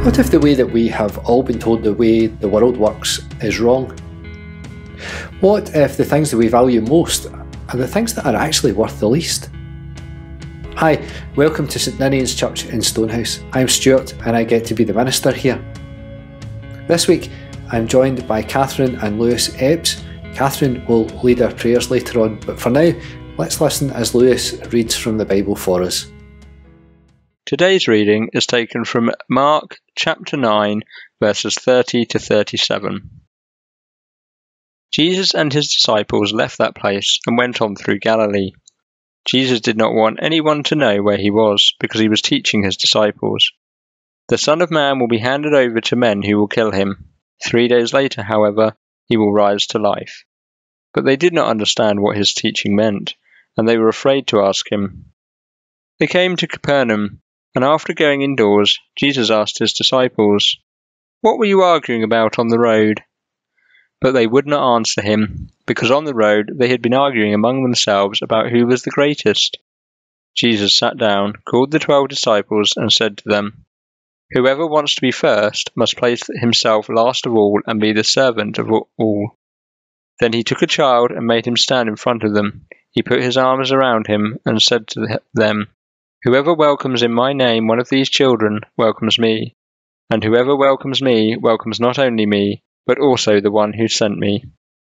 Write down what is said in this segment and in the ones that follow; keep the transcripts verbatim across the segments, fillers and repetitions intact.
What if the way that we have all been told the way the world works is wrong? What if the things that we value most are the things that are actually worth the least? Hi, welcome to St Ninian's Church in Stonehouse. I'm Stuart and I get to be the minister here. This week I'm joined by Catherine and Lewis Ebbs. Catherine will lead our prayers later on, but for now, let's listen as Lewis reads from the Bible for us. Today's reading is taken from Mark chapter nine, verses thirty to thirty-seven. Jesus and his disciples left that place and went on through Galilee. Jesus did not want anyone to know where he was, because he was teaching his disciples. The Son of Man will be handed over to men who will kill him. Three days later, however, he will rise to life. But they did not understand what his teaching meant, and they were afraid to ask him. They came to Capernaum, and after going indoors, Jesus asked his disciples, "What were you arguing about on the road?" But they would not answer him, because on the road they had been arguing among themselves about who was the greatest. Jesus sat down, called the twelve disciples, and said to them, "Whoever wants to be first must place himself last of all and be the servant of all." Then he took a child and made him stand in front of them. He put his arms around him and said to them, "Whoever welcomes in my name one of these children welcomes me, and whoever welcomes me welcomes not only me, but also the one who sent me."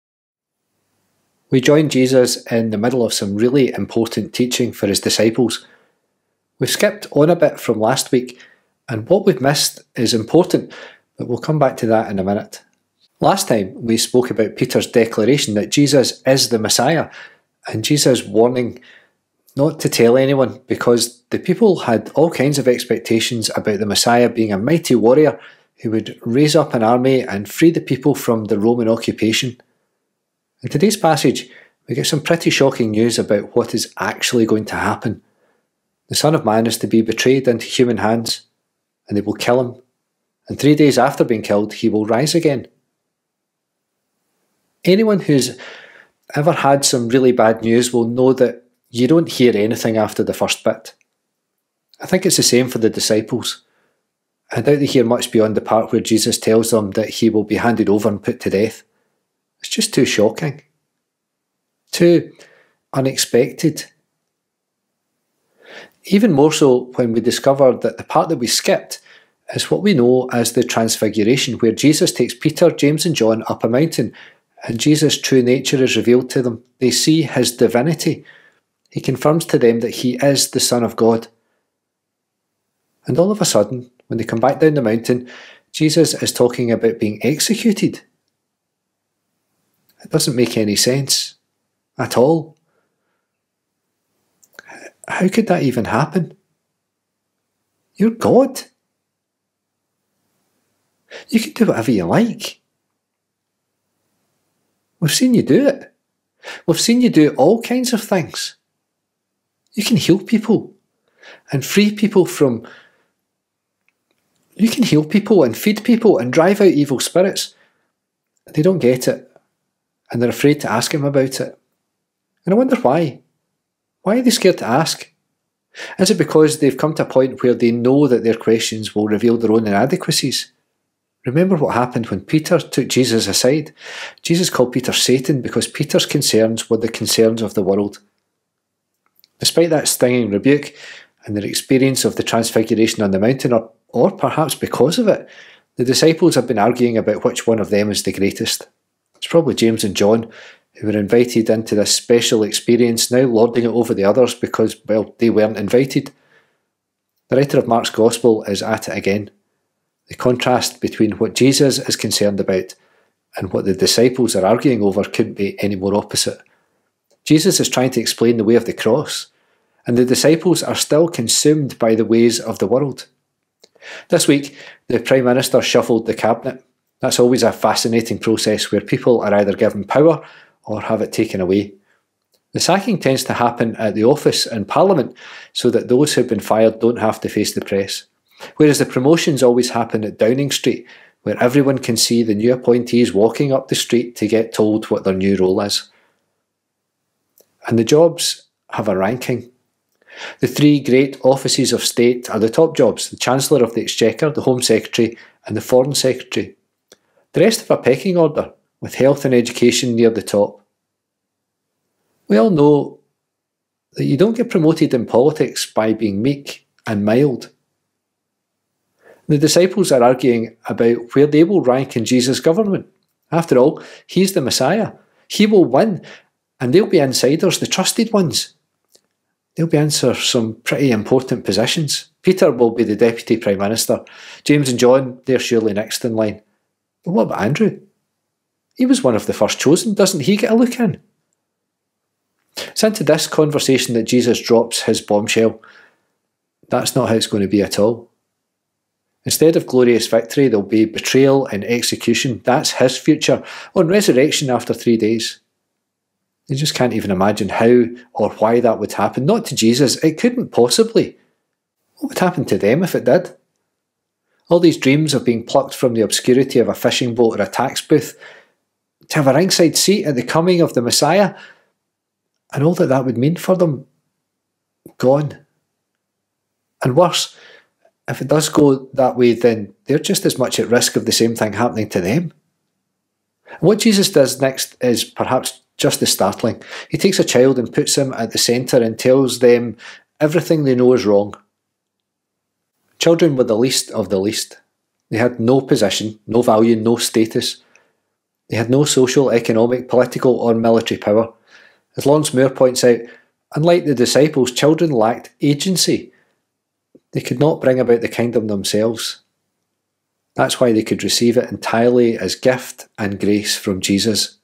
We join Jesus in the middle of some really important teaching for his disciples. We've skipped on a bit from last week, and what we've missed is important, but we'll come back to that in a minute. Last time we spoke about Peter's declaration that Jesus is the Messiah, and Jesus' warning not to tell anyone, because the people had all kinds of expectations about the Messiah being a mighty warrior who would raise up an army and free the people from the Roman occupation. In today's passage, we get some pretty shocking news about what is actually going to happen. The Son of Man is to be betrayed into human hands, and they will kill him, and three days after being killed, he will rise again. Anyone who's ever had some really bad news will know that you don't hear anything after the first bit. I think it's the same for the disciples. I doubt they hear much beyond the part where Jesus tells them that he will be handed over and put to death. It's just too shocking. Too unexpected. Even more so when we discover that the part that we skipped is what we know as the Transfiguration, where Jesus takes Peter, James and John up a mountain, and Jesus' true nature is revealed to them. They see his divinity. He confirms to them that he is the Son of God. And all of a sudden, when they come back down the mountain, Jesus is talking about being executed. It doesn't make any sense at all. How could that even happen? You're God. You can do whatever you like. We've seen you do it. We've seen you do all kinds of things. You can heal people and free people from... You can heal people and feed people and drive out evil spirits. They don't get it, and they're afraid to ask him about it. And I wonder why. Why are they scared to ask? Is it because they've come to a point where they know that their questions will reveal their own inadequacies? Remember what happened when Peter took Jesus aside? Jesus called Peter Satan because Peter's concerns were the concerns of the world. Despite that stinging rebuke and their experience of the Transfiguration on the mountain, or, or perhaps because of it, the disciples have been arguing about which one of them is the greatest. It's probably James and John, who were invited into this special experience, now lording it over the others because, well, they weren't invited. The writer of Mark's Gospel is at it again. The contrast between what Jesus is concerned about and what the disciples are arguing over couldn't be any more opposite. Jesus is trying to explain the way of the cross, and the disciples are still consumed by the ways of the world. This week, the Prime Minister shuffled the cabinet. That's always a fascinating process where people are either given power or have it taken away. The sacking tends to happen at the office in Parliament so that those who've been fired don't have to face the press. Whereas the promotions always happen at Downing Street, where everyone can see the new appointees walking up the street to get told what their new role is. And the jobs have a ranking. The three great offices of state are the top jobs: the Chancellor of the Exchequer, the Home Secretary, and the Foreign Secretary. The rest have a pecking order, with health and education near the top. We all know that you don't get promoted in politics by being meek and mild. The disciples are arguing about where they will rank in Jesus' government. After all, he's the Messiah. He will win, and they'll be insiders, the trusted ones. They'll be in some pretty important positions. Peter will be the Deputy Prime Minister. James and John, they're surely next in line. But what about Andrew? He was one of the first chosen. Doesn't he get a look in? It's into this conversation that Jesus drops his bombshell. That's not how it's going to be at all. Instead of glorious victory, there'll be betrayal and execution. That's his future, on resurrection after three days. You just can't even imagine how or why that would happen. Not to Jesus, it couldn't possibly. What would happen to them if it did? All these dreams of being plucked from the obscurity of a fishing boat or a tax booth, to have a ringside seat at the coming of the Messiah, and all that that would mean for them, gone. And worse, if it does go that way, then they're just as much at risk of the same thing happening to them. What Jesus does next is perhaps just as startling. He takes a child and puts him at the centre and tells them everything they know is wrong. Children were the least of the least. They had no position, no value, no status. They had no social, economic, political or military power. As Lawrence Moore points out, unlike the disciples, children lacked agency. They could not bring about the kingdom themselves. That's why they could receive it entirely as gift and grace from Jesus.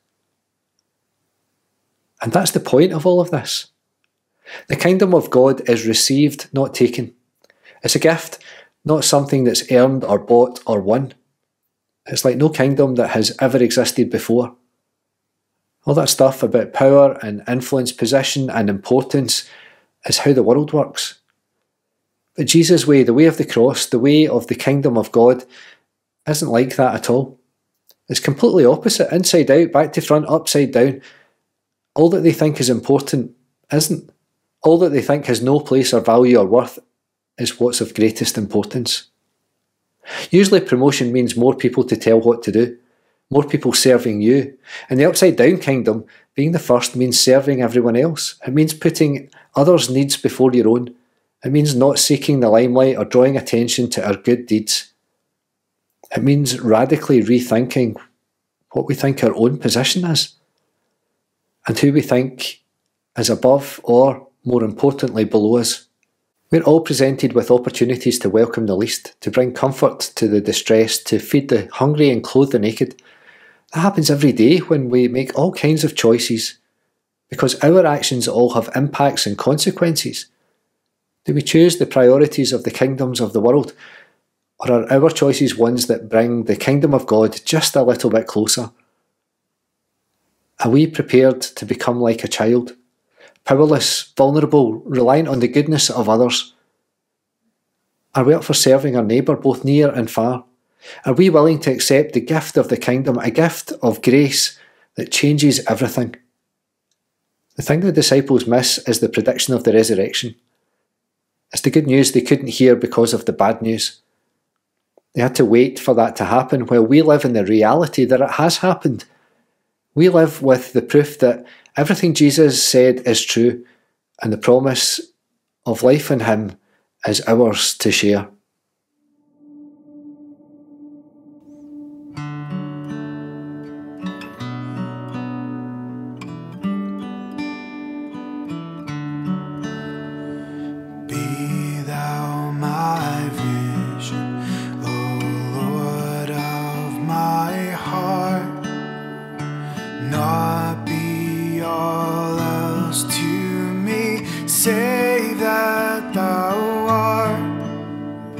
And that's the point of all of this. The kingdom of God is received, not taken. It's a gift, not something that's earned or bought or won. It's like no kingdom that has ever existed before. All that stuff about power and influence, position and importance is how the world works. But Jesus' way, the way of the cross, the way of the kingdom of God, isn't like that at all. It's completely opposite, inside out, back to front, upside down. All that they think is important isn't. All that they think has no place or value or worth is what's of greatest importance. Usually promotion means more people to tell what to do, more people serving you. In the upside down kingdom, being the first means serving everyone else. It means putting others' needs before your own. It means not seeking the limelight or drawing attention to our good deeds. It means radically rethinking what we think our own position is, and who we think is above or, more importantly, below us. We're all presented with opportunities to welcome the least, to bring comfort to the distressed, to feed the hungry and clothe the naked. That happens every day when we make all kinds of choices, because our actions all have impacts and consequences. Do we choose the priorities of the kingdoms of the world, or are our choices ones that bring the kingdom of God just a little bit closer? Are we prepared to become like a child? Powerless, vulnerable, reliant on the goodness of others? Are we up for serving our neighbour both near and far? Are we willing to accept the gift of the kingdom, a gift of grace that changes everything? The thing the disciples miss is the prediction of the resurrection. It's the good news they couldn't hear because of the bad news. They had to wait for that to happen, while we live in the reality that it has happened. We live with the proof that everything Jesus said is true, and the promise of life in him is ours to share. Be thou my vision, O Lord of my heart, not be all else to me, save that thou art.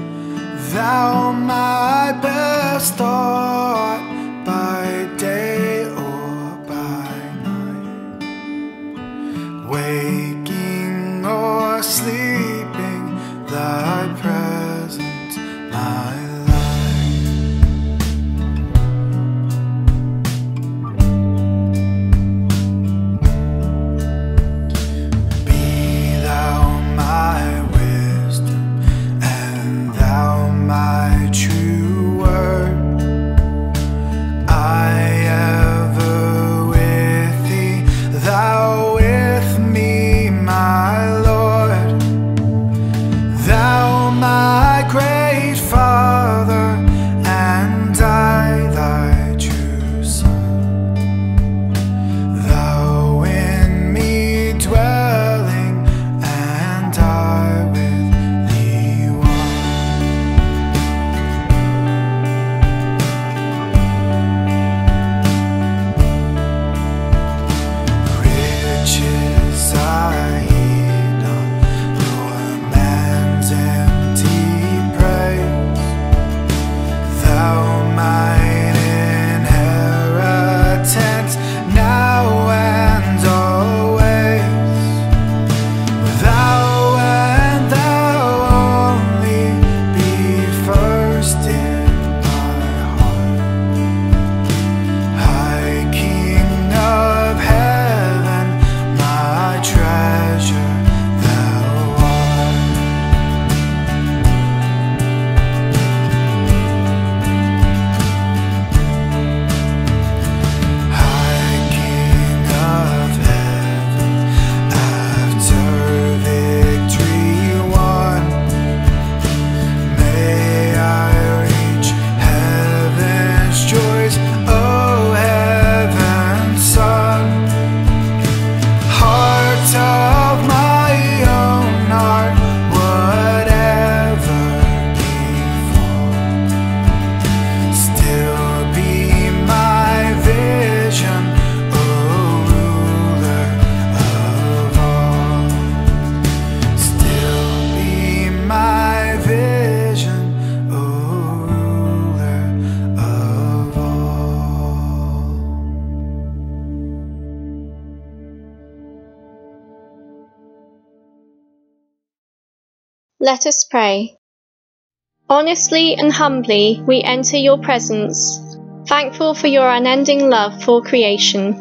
Let us pray. Honestly and humbly we enter your presence, thankful for your unending love for creation.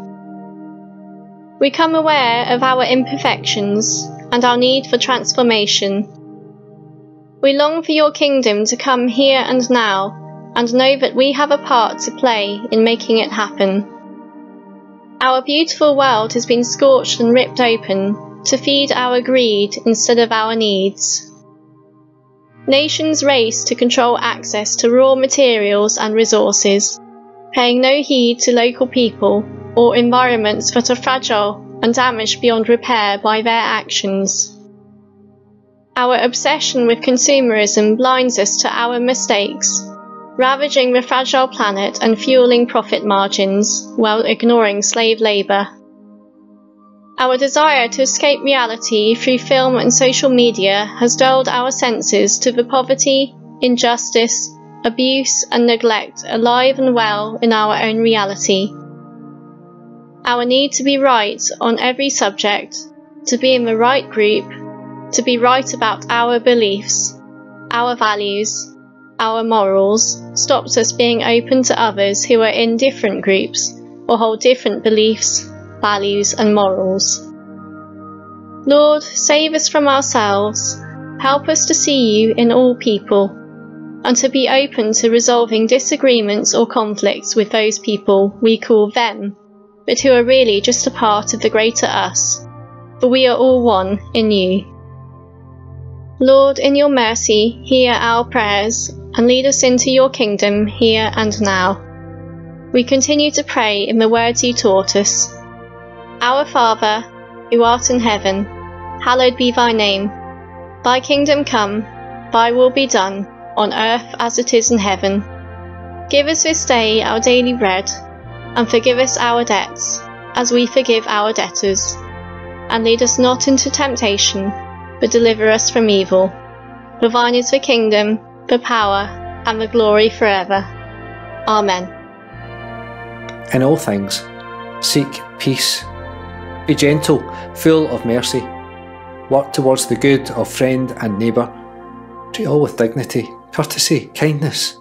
We come aware of our imperfections and our need for transformation. We long for your kingdom to come here and now, and know that we have a part to play in making it happen. Our beautiful world has been scorched and ripped open to feed our greed instead of our needs. Nations race to control access to raw materials and resources, paying no heed to local people or environments that are fragile and damaged beyond repair by their actions. Our obsession with consumerism blinds us to our mistakes, ravaging the fragile planet and fueling profit margins while ignoring slave labour. Our desire to escape reality through film and social media has dulled our senses to the poverty, injustice, abuse and neglect alive and well in our own reality. Our need to be right on every subject, to be in the right group, to be right about our beliefs, our values, our morals, stops us being open to others who are in different groups or hold different beliefs, values and morals. Lord, save us from ourselves, help us to see you in all people, and to be open to resolving disagreements or conflicts with those people we call them, but who are really just a part of the greater us, for we are all one in you. Lord, in your mercy, hear our prayers, and lead us into your kingdom here and now. We continue to pray in the words you taught us. Our Father, who art in heaven, hallowed be thy name. Thy kingdom come, thy will be done, on earth as it is in heaven. Give us this day our daily bread, and forgive us our debts, as we forgive our debtors. And lead us not into temptation, but deliver us from evil. For thine is the kingdom, the power, and the glory forever. Amen. In all things, seek peace. Be gentle, full of mercy. Work towards the good of friend and neighbour. Treat all with dignity, courtesy, kindness.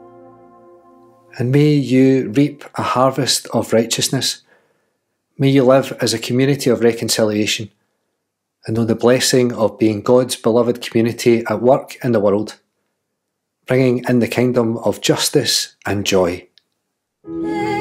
And may you reap a harvest of righteousness. May you live as a community of reconciliation, and know the blessing of being God's beloved community at work in the world, bringing in the kingdom of justice and joy.